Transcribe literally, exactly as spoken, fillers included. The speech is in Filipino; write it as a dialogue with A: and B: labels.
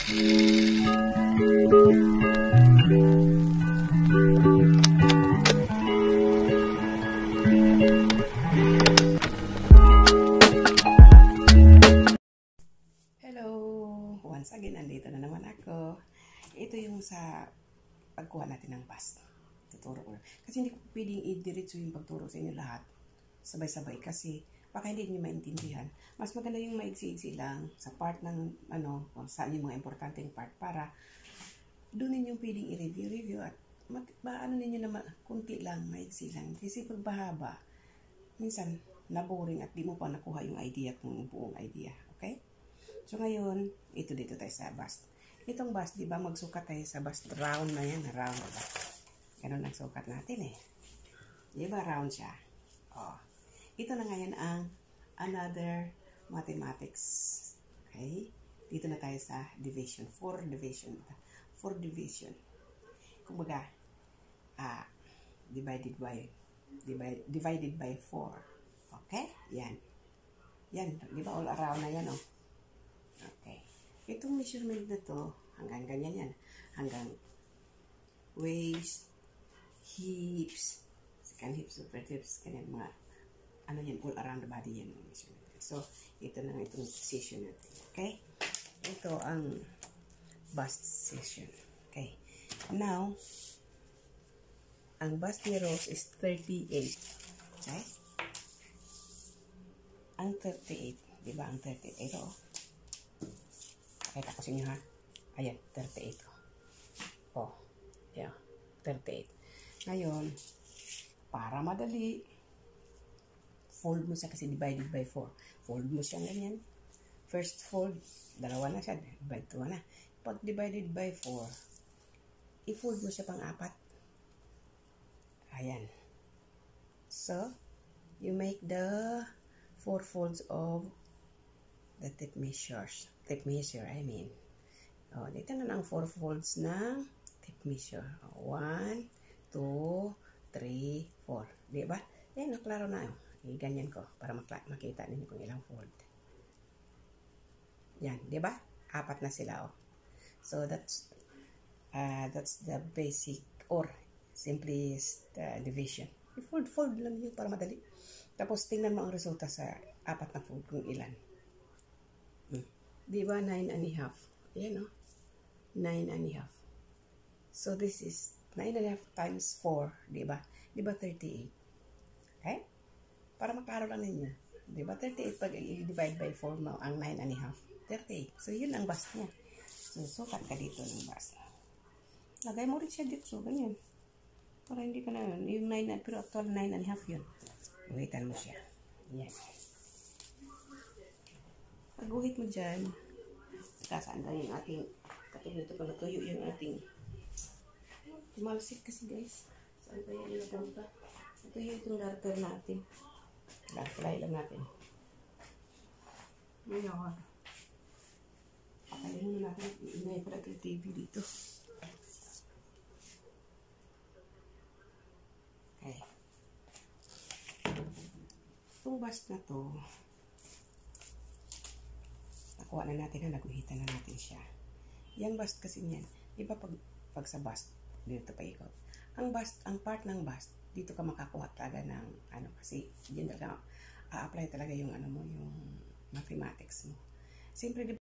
A: Once again, andito na naman ako. Ito yung sa pagkuha natin ng bust. Tuturo ko. Kasi hindi ko pwedeng i-diretso yung pagturo sa inyo lahat. Sabay-sabay kasi baka hindi niyo maintindihan. Mas maganda yung maigsi-igsi lang sa part ng ano, kung saan yung mga importanteng part para doon ninyo pwedeng i-review-review at ano ninyo naman, kunti lang, maigsi lang. Kasi pag bahaba, minsan naboring at di mo pa nakuha yung idea kung buong idea. Okay? So ngayon, ito dito tayo sa bust. Itong bust, di ba, magsukat tayo sa bust. Round na yan, round na ba? Ganun ang sukat natin eh. Di ba, round siya? Oh. Ito na ngayon ang another mathematics. Okay? Dito na tayo sa division. Four division. Four division. Kumbaga, ah, divided by, divide, divided by four. Okay? Yan. Yan. Di ba, all around na yan, oh. Okay. Itong measurement na to, hanggang ganyan yan. Hanggang waist, hips, second hips, super hips, ganyan mga, ano yan, all around the body yan. Measurement. So, ito na nga itong session natin. Okay? Ito ang bust session. Okay. Now, ang bust ni Rose is thirty-eight. Okay? Ang thirty-eight. Diba ang thirty-eight? Ito, oh. Pakita ko sa inyo ha. Ayan, thirty-eight. Oh, yeah, thirty-eight. Ngayon, para madali, fold mo siya kasi divided by four. Fold mo siya ganyan. First fold, dalawa na siya. Divide two na. Pag divided by four, i-fold mo siya pang apat. Ayan. So, you make the four folds of the tape measures. Tape measure, I mean. Oh, dito na lang four folds ng tape measure. One, two, three, four. Di ba? Yan, naklaro na. Eh, ganyan ko para makita ninyo kung ilang fold. Yan, di ba? Apat na sila, oh. So, that's uh, that's the basic or simplest uh, division. I-fold-fold lang yun para madali. Tapos, tingnan mo ang resulta sa apat na fold kung ilan. Hmm. Di ba? Nine and a half. Ayan, no? Nine and a half. So, this is nine and a half times four. Di ba? Di ba thirty-eight? Okay? Para maklaro lang ninyo. Di ba? thirty-eight pag i-divide by four mo ang nine and a half. thirty-eight. So, yun ang bust niya. So, sukat ka dito ng bust. Lagay mo rin siya dito. So, ganyan. Para hindi ka na yun. Yung nine, pero actual nine and a half yun. Uhitan mo siya. Yan. Pag-uhit mo dyan, kasaan lang yung ating, katulad ito pag natuyo yung ating, tumalsik kasi guys. Saan ba yan yung napunta? Natuyo itong darker natin. Darker lang natin. Ngayon, pakainin mo natin. Inay pala ito yung T V dito. Okay. Itong bust na to, nakuha na natin na naguhitan na natin siya. Yan bust kasi niyan. Di ba pag, pag sa bust, dito pa ikot. Ang bust, ang part ng bust, dito ka makakuha talaga ng, ano, kasi diyan talaga, a-apply talaga yung, ano mo, yung mathematics mo. Siyempre,